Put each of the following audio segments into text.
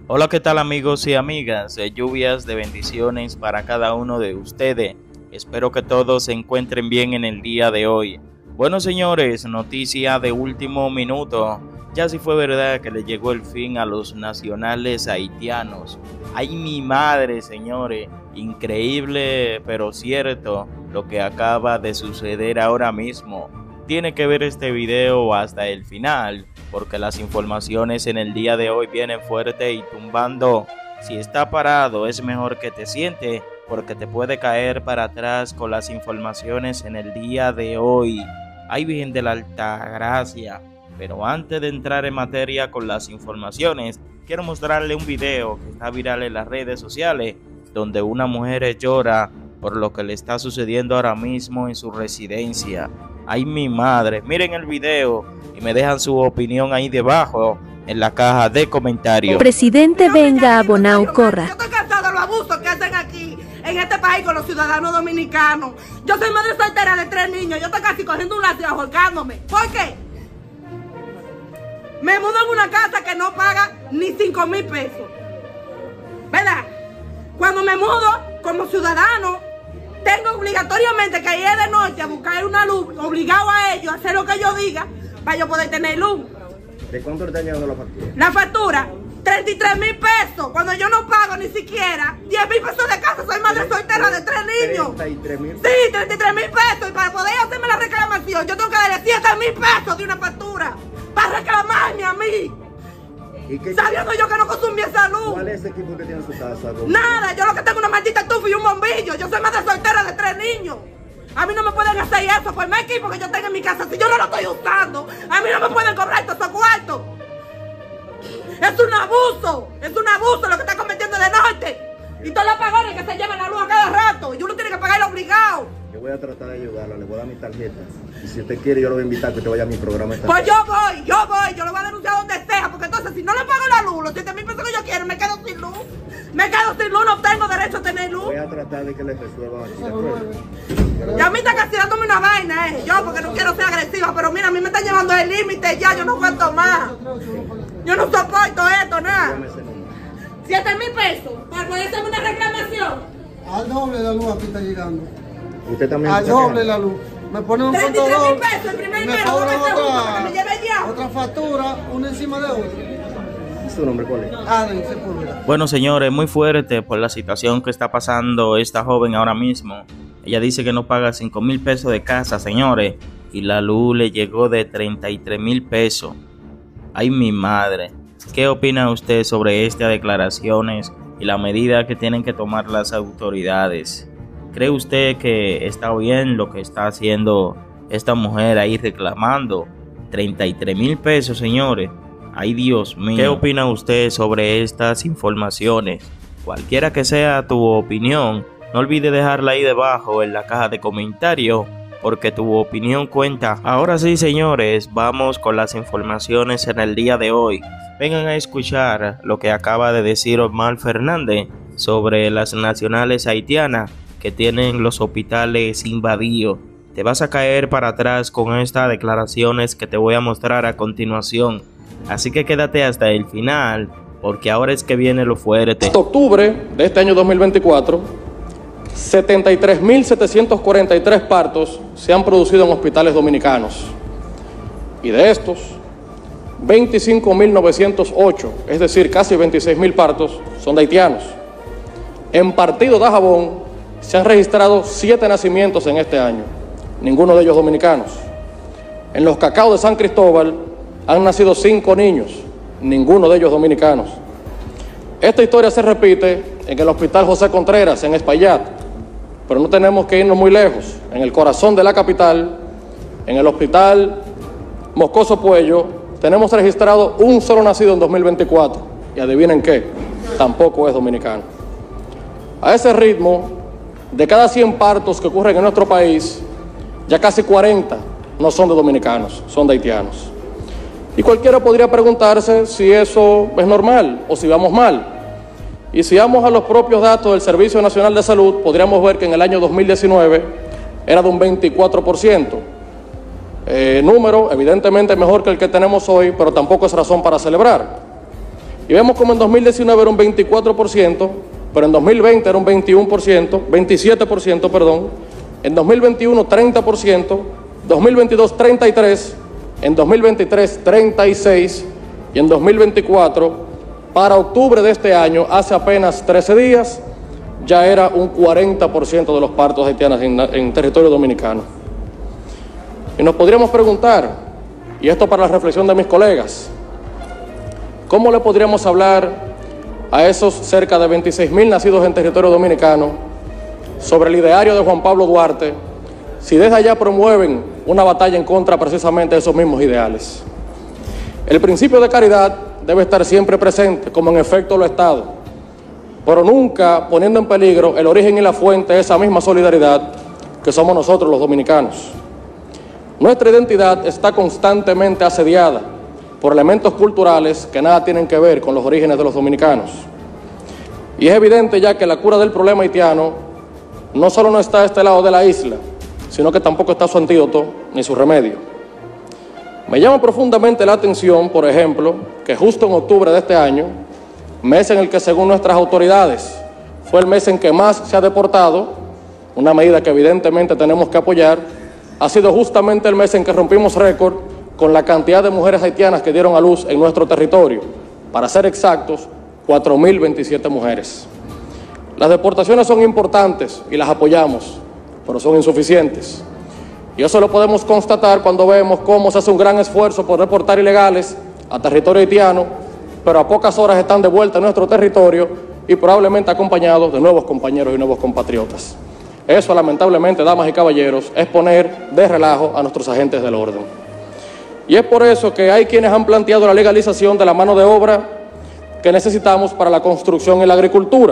Hola, ¿qué tal amigos y amigas? Lluvias de bendiciones para cada uno de ustedes. Espero que todos se encuentren bien en el día de hoy. Bueno, señores, noticia de último minuto. Ya sí fue verdad que le llegó el fin a los nacionales haitianos. ¡Ay, mi madre, señores! Increíble, pero cierto, lo que acaba de suceder ahora mismo. Tiene que ver este video hasta el final, porque las informaciones en el día de hoy vienen fuerte y tumbando. Si está parado, es mejor que te siente, porque te puede caer para atrás con las informaciones en el día de hoy. Ay, Virgen de la Altagracia. Pero antes de entrar en materia con las informaciones, quiero mostrarle un video que está viral en las redes sociales, donde una mujer llora por lo que le está sucediendo ahora mismo en su residencia. Ay, mi madre, miren el video y me dejan su opinión ahí debajo en la caja de comentarios. Presidente, venga a Bonao, corra. Yo estoy cansada de los abusos que hacen aquí en este país con los ciudadanos dominicanos. Yo soy madre soltera de 3 niños. Yo estoy casi cogiendo un látigo ahorcándome. ¿Por qué? Me mudo en una casa que no paga ni 5,000 pesos. ¿Verdad? Cuando me mudo como ciudadano, tengo obligatoriamente que ir de noche a buscar una luz, obligado a ellos a hacer lo que yo diga, para yo poder tener luz. ¿De cuánto le está llegando la factura? La factura, 33,000 pesos, cuando yo no pago ni siquiera 10,000 pesos de casa, soy madre soltera de 3 niños. 33,000. Sí, 33,000 pesos, y para poder hacerme la reclamación, yo tengo que darle 7,000 pesos de una factura, para reclamarme a mí. ¿Y qué, sabiendo yo que no consumía esa luz? ¿Cuál es ese equipo que tiene en su casa? Nada, yo lo que tengo es una maldita estufa y un bombillo. Yo soy madre soltera de 3 niños. A mí no me pueden hacer eso por más equipo que yo tenga en mi casa. Si yo no lo estoy usando, a mí no me pueden cobrar todos esos cuartos. Es un abuso lo que está cometiendo de norte. Y todos los apagones que se llevan la luz a cada rato. Y uno tiene que pagarlo obligado. Yo voy a tratar de ayudarla, le voy a dar mi tarjeta. Y si usted quiere, yo lo voy a invitar a que usted vaya a mi programa. Pues yo lo voy a denunciar donde sea. Porque entonces, si no le pago la luz, los 7,000 pesos que yo quiero, me quedo sin luz. Me quedo sin luz, no tengo derecho a tener luz. Voy a tratar de que le resuelvan aquí, ¿de acuerdo? Y a mí está casi dándome una vaina, yo porque no quiero ser agresiva, pero mira, a mí me está llevando el límite ya, yo no aguanto más. Yo no soporto esto, nada. Dígame ese número. 7,000 pesos para poder hacerme una reclamación. Al doble la luz aquí está llegando. Usted también. Al doble la luz. Me ponen un 33,000 pesos el primer me mes, cobran para que me lleve ya. otra factura, una encima de otra. ¿Su nombre cuál es? Aden Sepúlveda. Bueno, señores, muy fuerte por la situación que está pasando esta joven ahora mismo. Ella dice que no paga 5,000 pesos de casa, señores, y la luz le llegó de 33,000 pesos. Ay, mi madre. ¿Qué opina usted sobre estas declaraciones y la medida que tienen que tomar las autoridades? ¿Cree usted que está bien lo que está haciendo esta mujer ahí reclamando 33,000 pesos, señores? Ay, Dios mío. ¿Qué opina usted sobre estas informaciones? Cualquiera que sea tu opinión, no olvide dejarla ahí debajo en la caja de comentarios, porque tu opinión cuenta. Ahora sí, señores, vamos con las informaciones en el día de hoy. Vengan a escuchar lo que acaba de decir Omar Fernández sobre las nacionales haitianas que tienen los hospitales invadidos. Te vas a caer para atrás con estas declaraciones que te voy a mostrar a continuación. Así que quédate hasta el final, porque ahora es que viene lo fuerte. Hasta octubre de este año 2024, 73.743 partos se han producido en hospitales dominicanos. Y de estos, 25.908, es decir, casi 26.000 partos, son de haitianos. En Partido Dajabón se han registrado 7 nacimientos en este año, ninguno de ellos dominicanos. En Los Cacaos de San Cristóbal han nacido 5 niños, ninguno de ellos dominicanos. Esta historia se repite en el Hospital José Contreras, en Espaillat, pero no tenemos que irnos muy lejos. En el corazón de la capital, en el Hospital Moscoso Puello, tenemos registrado un solo nacido en 2024. Y adivinen qué, tampoco es dominicano. A ese ritmo, de cada 100 partos que ocurren en nuestro país, ya casi 40 no son de dominicanos, son de haitianos. Y cualquiera podría preguntarse si eso es normal o si vamos mal. Y si vamos a los propios datos del Servicio Nacional de Salud, podríamos ver que en el año 2019 era de un 24%. Número evidentemente mejor que el que tenemos hoy, pero tampoco es razón para celebrar. Y vemos como en 2019 era un 24%, pero en 2020 era un 27%, perdón, en 2021 30%, 2022 33%, en 2023 36% y en 2024, para octubre de este año, hace apenas 13 días, ya era un 40% de los partos haitianos en territorio dominicano. Y nos podríamos preguntar, y esto para la reflexión de mis colegas, ¿cómo le podríamos hablar a esos cerca de 26.000 nacidos en territorio dominicano sobre el ideario de Juan Pablo Duarte si desde allá promueven una batalla en contra precisamente de esos mismos ideales? El principio de caridad debe estar siempre presente, como en efecto lo ha estado, pero nunca poniendo en peligro el origen y la fuente de esa misma solidaridad que somos nosotros los dominicanos. Nuestra identidad está constantemente asediada por elementos culturales que nada tienen que ver con los orígenes de los dominicanos. Y es evidente ya que la cura del problema haitiano no solo no está a este lado de la isla, sino que tampoco está su antídoto ni su remedio. Me llama profundamente la atención, por ejemplo, que justo en octubre de este año, mes en el que según nuestras autoridades fue el mes en que más se ha deportado, una medida que evidentemente tenemos que apoyar, ha sido justamente el mes en que rompimos récord con la cantidad de mujeres haitianas que dieron a luz en nuestro territorio. Para ser exactos, 4.027 mujeres. Las deportaciones son importantes y las apoyamos, pero son insuficientes. Y eso lo podemos constatar cuando vemos cómo se hace un gran esfuerzo por deportar ilegales a territorio haitiano, pero a pocas horas están de vuelta en nuestro territorio y probablemente acompañados de nuevos compañeros y nuevos compatriotas. Eso, lamentablemente, damas y caballeros, es poner de relajo a nuestros agentes del orden. Y es por eso que hay quienes han planteado la legalización de la mano de obra que necesitamos para la construcción y la agricultura.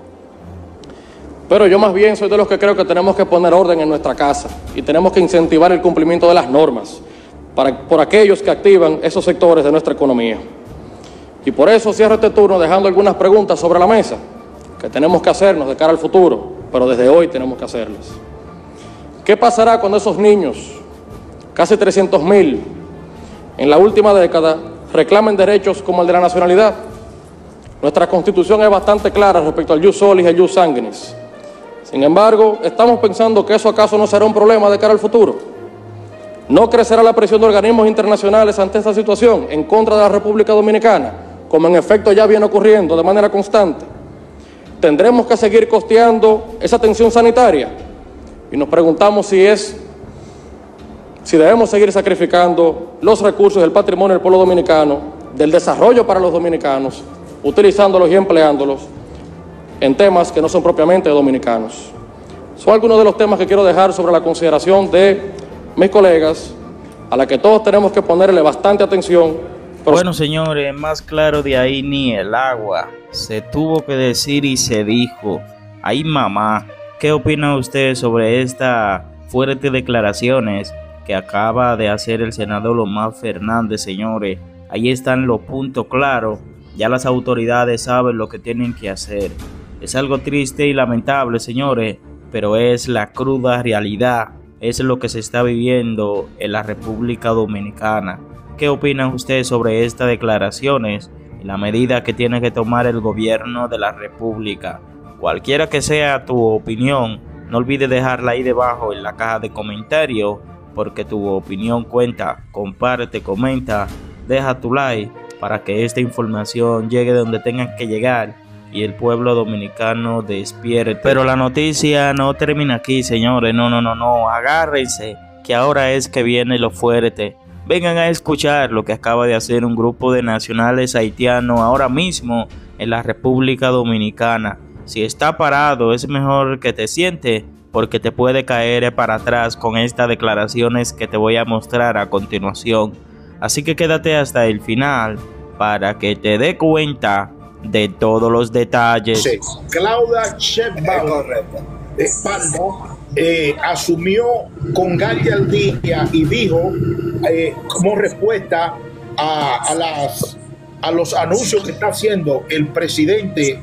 Pero yo más bien soy de los que creo que tenemos que poner orden en nuestra casa y tenemos que incentivar el cumplimiento de las normas por aquellos que activan esos sectores de nuestra economía. Y por eso cierro este turno dejando algunas preguntas sobre la mesa que tenemos que hacernos de cara al futuro, pero desde hoy tenemos que hacerlas. ¿Qué pasará cuando esos niños, casi 300.000, en la última década, reclamen derechos como el de la nacionalidad? Nuestra Constitución es bastante clara respecto al jus solis y el jus sanguinis. Sin embargo, estamos pensando que eso acaso no será un problema de cara al futuro. ¿No crecerá la presión de organismos internacionales ante esta situación en contra de la República Dominicana, como en efecto ya viene ocurriendo de manera constante? ¿Tendremos que seguir costeando esa atención sanitaria? Y nos preguntamos si debemos seguir sacrificando los recursos del patrimonio del pueblo dominicano, del desarrollo para los dominicanos, utilizándolos y empleándolos en temas que no son propiamente dominicanos. Son algunos de los temas que quiero dejar sobre la consideración de mis colegas, a la que todos tenemos que ponerle bastante atención. Bueno, señores, más claro de ahí ni el agua. Se tuvo que decir y se dijo. Ay, mamá, ¿qué opina usted sobre estas fuertes declaraciones que acaba de hacer el senador Omar Fernández, señores? Ahí están los puntos claros. Ya las autoridades saben lo que tienen que hacer. Es algo triste y lamentable, señores, pero es la cruda realidad. Es lo que se está viviendo en la República Dominicana. ¿Qué opinan ustedes sobre estas declaraciones y la medida que tiene que tomar el gobierno de la República? Cualquiera que sea tu opinión, no olvides dejarla ahí debajo en la caja de comentarios, porque tu opinión cuenta. Comparte, comenta, deja tu like para que esta información llegue donde tenga que llegar y el pueblo dominicano despierte. Pero la noticia no termina aquí, señores. No. Agárrense, que ahora es que viene lo fuerte. Vengan a escuchar lo que acaba de hacer un grupo de nacionales haitianos ahora mismo en la República Dominicana. Si está parado, es mejor que te sientes, porque te puede caer para atrás con estas declaraciones que te voy a mostrar a continuación. Así que quédate hasta el final para que te dé cuenta de todos los detalles. Sí. Claudia Sheinbaum asumió con gallardía y dijo como respuesta a los anuncios que está haciendo el presidente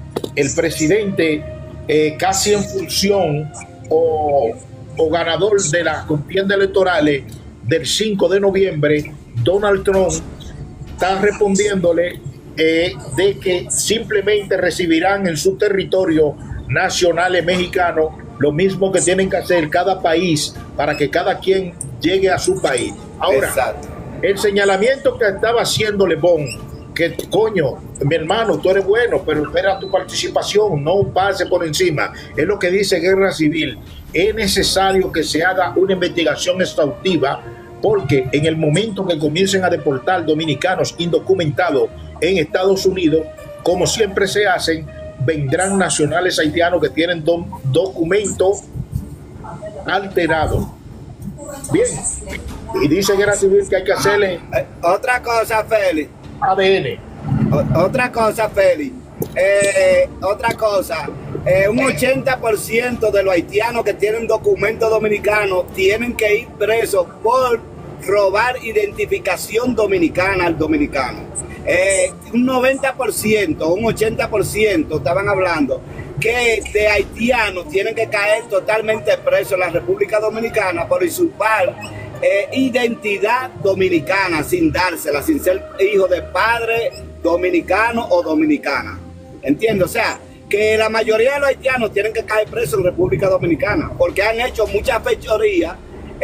casi en función o ganador de las contiendas electorales del 5 de noviembre, Donald Trump está respondiéndole de que simplemente recibirán en su territorio nacionales mexicanos lo mismo que tienen que hacer cada país para que cada quien llegue a su país. Ahora, exacto, el señalamiento que estaba haciendo Lebón, que coño, mi hermano, tú eres bueno, pero espera tu participación, no pase por encima, es lo que dice Guerra Civil. Es necesario que se haga una investigación exhaustiva, porque en el momento que comiencen a deportar dominicanos indocumentados en Estados Unidos, como siempre se hacen, vendrán nacionales haitianos que tienen documentos alterados. Bien, y dice Guerra Civil que hay que hacerle otra cosa, Félix. ADN. Otra cosa, Félix. Otra cosa. Un 80% de los haitianos que tienen documentos dominicanos tienen que ir presos por robar identificación dominicana al dominicano. Un 90%, un 80% estaban hablando que de haitianos tienen que caer totalmente presos en la República Dominicana por usurpar identidad dominicana sin dársela, sin ser hijo de padre dominicano o dominicana. ¿Entiendes? O sea, que la mayoría de los haitianos tienen que caer presos en República Dominicana porque han hecho muchas fechorías,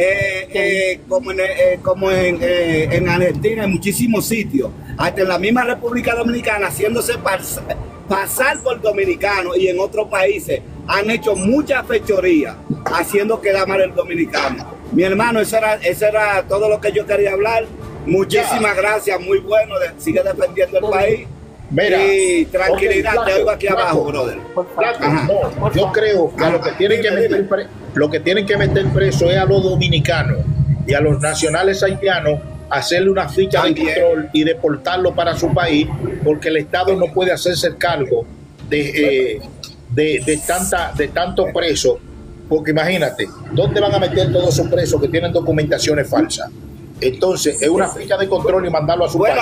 como en Argentina, en muchísimos sitios, hasta en la misma República Dominicana, haciéndose pasar por dominicanos, y en otros países han hecho muchas fechorías haciendo quedar mal el dominicano. Mi hermano, eso era todo lo que yo quería hablar. Muchísimas gracias, muy bueno, sigue defendiendo el país. Mira, y tranquilidad, te oigo aquí abajo, brother. No, yo creo que lo que tienen que meter preso es a los dominicanos y a los nacionales haitianos, hacerle una ficha de control y deportarlo para su país, porque el Estado no puede hacerse cargo de tantos presos, porque imagínate, ¿dónde van a meter todos esos presos que tienen documentaciones falsas? Entonces, es una ficha de control y mandarlo a su país.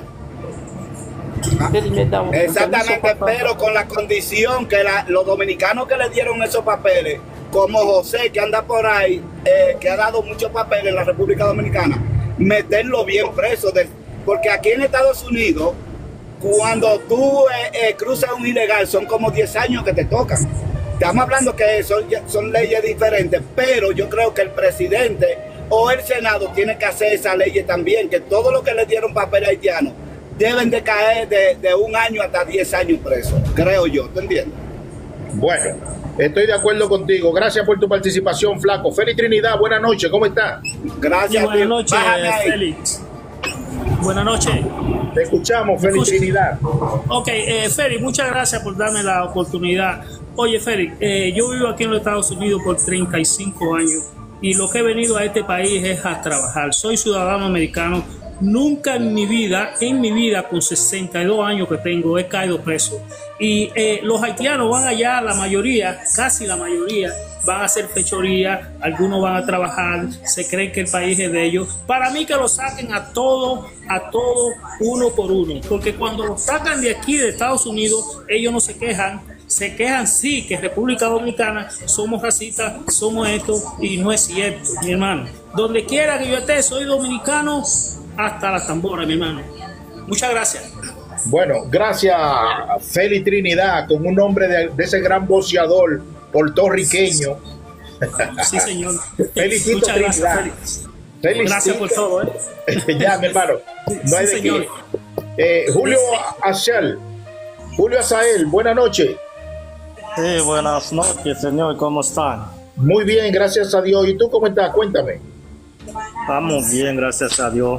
Exactamente, pero con la condición que los dominicanos que le dieron esos papeles, como José, que anda por ahí, que ha dado muchos papeles en la República Dominicana, meterlo bien preso, porque aquí en Estados Unidos, cuando tú cruzas un ilegal, son como 10 años que te tocan. Estamos hablando que son leyes diferentes, pero yo creo que el presidente o el Senado tiene que hacer esa ley también, que todo lo que le dieron papel haitiano deben de caer de 1 año hasta 10 años presos, creo yo, ¿te entiendes? Bueno, estoy de acuerdo contigo. Gracias por tu participación, flaco. Félix Trinidad, buenas noches, ¿cómo estás? Gracias. Buenas noches, Félix. Buenas noches. Te escuchamos, Félix Trinidad. Ok, Félix, muchas gracias por darme la oportunidad. Oye, Félix, yo vivo aquí en los Estados Unidos por 35 años y lo que he venido a este país es a trabajar. Soy ciudadano americano. Nunca en mi vida, con 62 años que tengo, he caído preso. Y los haitianos van allá, la mayoría, casi la mayoría, van a hacer fechoría, algunos van a trabajar, se creen que el país es de ellos. Para mí que lo saquen a todos, uno por uno. Porque cuando los sacan de aquí, de Estados Unidos, ellos no se quejan. Se quejan sí que República Dominicana somos racistas, somos esto, y no es cierto, mi hermano. Donde quiera que yo esté, soy dominicano hasta la tambora, mi hermano. Muchas gracias. Bueno, gracias, Félix Trinidad, con un nombre de ese gran boxeador puertorriqueño. Sí, señor. Felicito, muchas Trinidad. Gracias, Félix. Gracias por todo, Ya, mi hermano. No hay de qué. Julio Azael. Julio Azael, buenas noches. Sí, buenas noches, señor. ¿Cómo están? Muy bien, gracias a Dios. ¿Y tú cómo estás? Cuéntame. Estamos bien, gracias a Dios.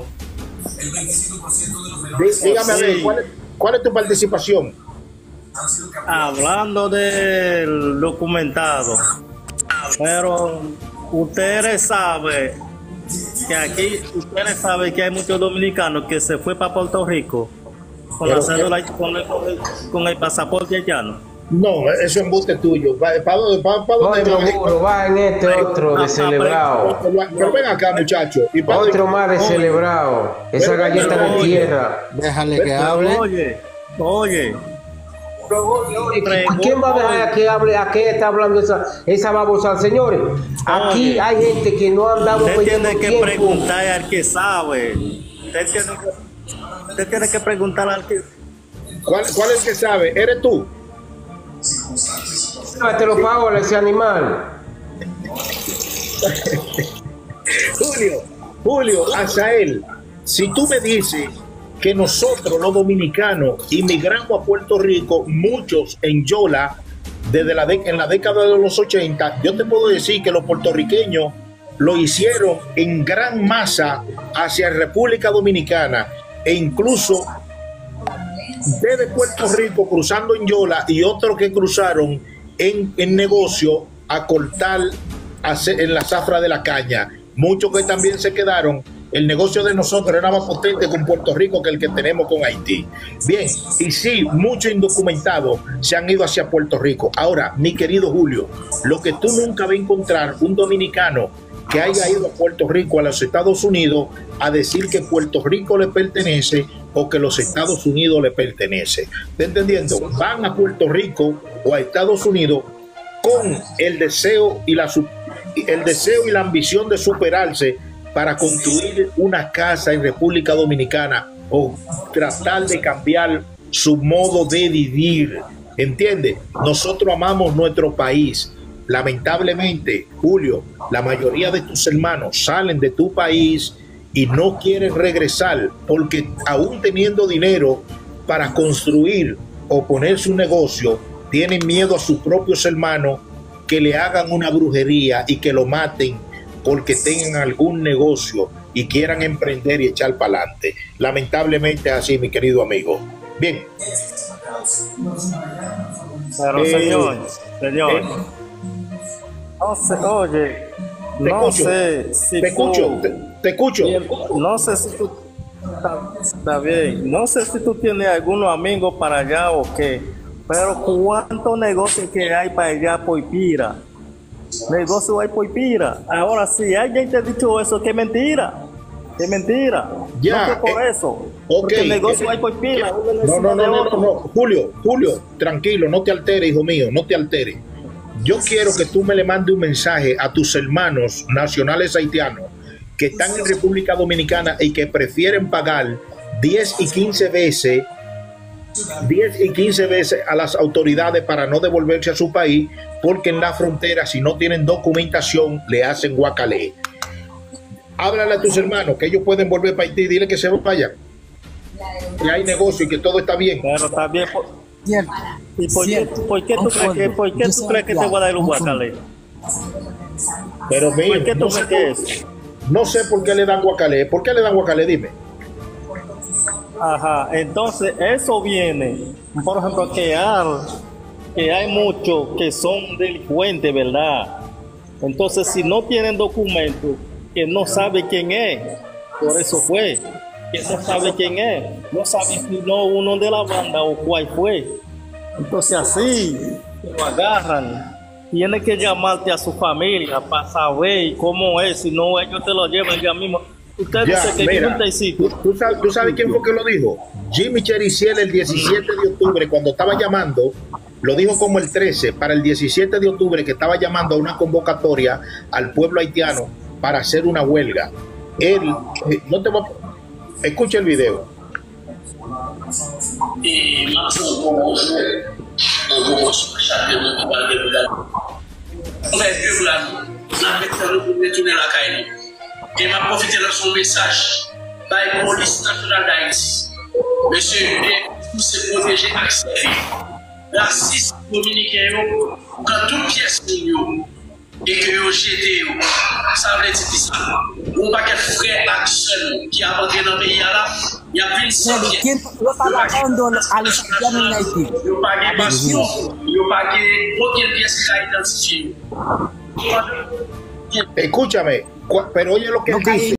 Dígame, a ver, ¿cuál es tu participación? Hablando del documentado, pero ustedes saben que aquí, que hay muchos dominicanos que se fue para Puerto Rico con la cédula, con el pasaporte haitiano. No, eso es embuste tuyo. ¿Para dónde va en este otro de celebrado? Pero ven acá, muchacho. Otro más de celebrado. Esa galleta de tierra. Déjale que hable. Oye. ¿A quién va a dejar que hable? ¿A qué está hablando esa babosa? Señores, aquí hay gente que no han dado. Usted tiene que preguntar al que sabe. Usted tiene que preguntar al que ¿Cuál es el que sabe? ¿Eres tú? Te lo pago ese animal. Julio, Azael, si tú me dices que nosotros los dominicanos inmigramos a Puerto Rico, muchos en Yola, desde en la década de los 80, yo te puedo decir que los puertorriqueños lo hicieron en gran masa hacia República Dominicana, e incluso desde Puerto Rico cruzando en Yola, y otros que cruzaron en negocio a cortar en la zafra de la caña. Muchos que también se quedaron. El negocio de nosotros era más potente con Puerto Rico que el que tenemos con Haití. Bien, y sí, muchos indocumentados se han ido hacia Puerto Rico. Ahora, mi querido Julio, lo que tú nunca vas a encontrar un dominicano que haya ido a Puerto Rico, a los Estados Unidos, a decir que Puerto Rico le pertenece o que los Estados Unidos le pertenece. ¿Está entendiendo? Van a Puerto Rico o a Estados Unidos con el deseo y la ambición de superarse para construir una casa en República Dominicana o tratar de cambiar su modo de vivir. ¿Entiendes? Nosotros amamos nuestro país. Lamentablemente, Julio, la mayoría de tus hermanos salen de tu país y no quieren regresar porque aún teniendo dinero para construir o ponerse un negocio, tienen miedo a sus propios hermanos que le hagan una brujería y que lo maten porque tengan algún negocio y quieran emprender y echar para adelante. Lamentablemente es así, mi querido amigo. Bien. Pero señor, no sé, oye, no sé si te escucho. No sé si tú está bien, no sé si tú tienes algunos amigos para allá o qué, pero cuántos negocios que hay para allá por Pira. Negocio hay por Pira. Ahora, si alguien te ha dicho eso, que mentira. Que mentira. Ya, no fue por eso. Porque el negocio hay por Pira. No. Julio, tranquilo, no te alteres, hijo mío, no te alteres. Yo quiero que tú me le mandes un mensaje a tus hermanos nacionales haitianos que están en República Dominicana y que prefieren pagar 10 y 15 veces a las autoridades para no devolverse a su país, porque en la frontera, si no tienen documentación, le hacen guacalé. Háblale a tus hermanos que ellos pueden volver para Haití, dile que se vayan, que hay negocio y que todo está bien. Pero está bien. ¿Y por qué tú crees que te voy a dar un guacalé? Pero mira, ¿por qué tú crees que es? No sé por qué le dan guacalé. ¿Por qué le dan guacalé? Dime. Ajá, entonces eso viene, por ejemplo, que hay muchos que son delincuentes, ¿verdad? Entonces, si no tienen documentos, que no sabe quién es, por eso fue, que no sabe quién es, no sabe si no uno de la banda o cuál fue. Entonces así, lo agarran, tiene que llamarte a su familia para saber cómo es, si no ellos te lo llevan ya mismo. Usted dice que mira, ¿tú sabes quién fue que lo dijo? Jimmy Chericiel el 17 de octubre, cuando estaba llamando, lo dijo como el 13, para el 17 de octubre, que estaba llamando a una convocatoria al pueblo haitiano para hacer una huelga. Él, escucha el video. Et m'a profité de son message par la police nationale d'Haïti. Monsieur, pour se protéger accès. Racistes dominicains, quand toute pièce et que vous jetez, ça veut dire ça. On va qu'être frère action qui a entré dans le pays là, il y a 25 pièces. Il n'y a pas de passeport, il n'y a pas aucune pièce qui a identifié. Escúchame, pero oye lo que él dice.